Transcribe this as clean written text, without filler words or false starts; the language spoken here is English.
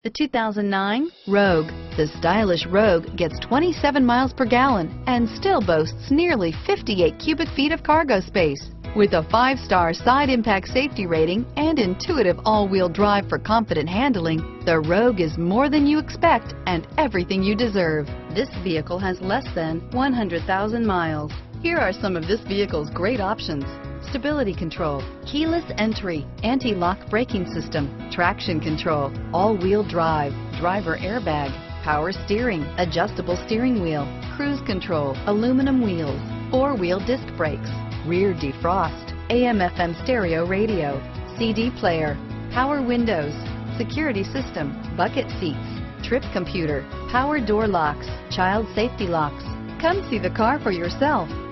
The 2009 Rogue. The stylish Rogue gets 27 miles per gallon and still boasts nearly 58 cubic feet of cargo space. With a 5-star side impact safety rating and intuitive all-wheel drive for confident handling, the Rogue is more than you expect and everything you deserve. This vehicle has less than 100,000 miles. Here are some of this vehicle's great options: stability control, keyless entry, anti-lock braking system, traction control, all-wheel drive, driver airbag, power steering, adjustable steering wheel, cruise control, aluminum wheels, 4-wheel disc brakes, rear defrost, AM/FM stereo radio, CD player, power windows, security system, bucket seats, trip computer, power door locks, child safety locks. Come see the car for yourself.